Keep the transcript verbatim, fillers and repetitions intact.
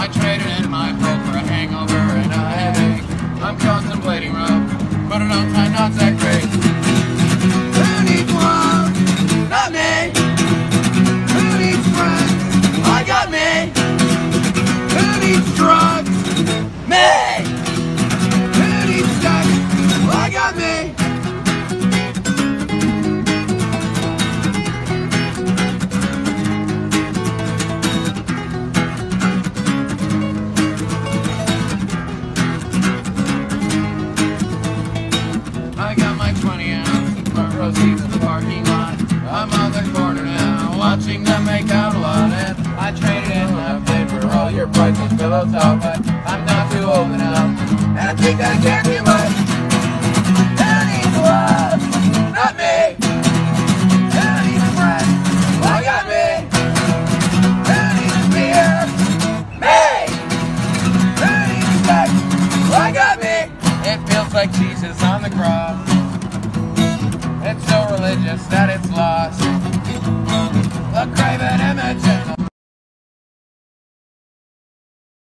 I traded in my hope for a hangover and a headache. I'm contemplating love, but I don't tie knots that great. Who needs love? Not me. Who needs friends? I got me. Who needs drugs? Me. Who needs sex? I got me. I got my twenty ounce in front row seats in the parking lot. I'm on the corner now, watching them make out a lot. And I traded in love day for all your priceless pillow talk, but I'm not too old enough, and I think I care too much. Who needs love? Not me. Who needs friends? I got me. Who needs beer? Me. Who needs sex? I got me. It feels like Jesus on the cross. It's so religious that it's lost.